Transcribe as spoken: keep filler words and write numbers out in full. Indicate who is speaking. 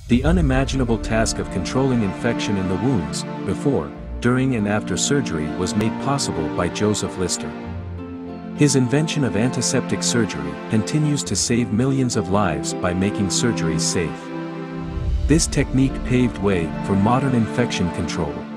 Speaker 1: The unimaginable task of controlling infection in the wounds, before, during and after surgery was made possible by Joseph Lister. His invention of antiseptic surgery continues to save millions of lives by making surgeries safe. This technique paved way for modern infection control.